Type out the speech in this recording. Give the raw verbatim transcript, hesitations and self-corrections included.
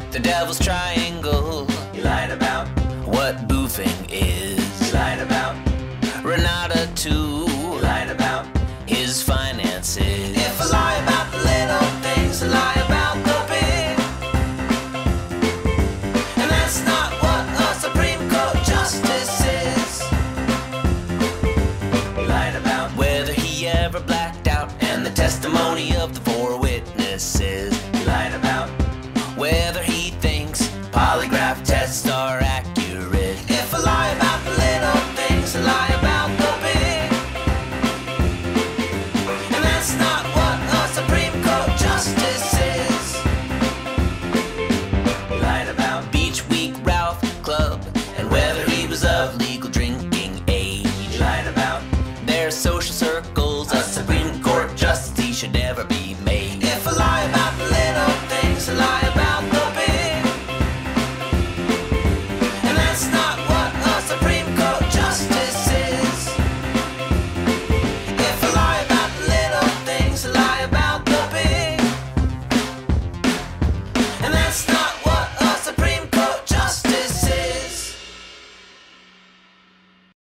The Devil's Triangle. You lied about what boofing is. You lied about Renata too.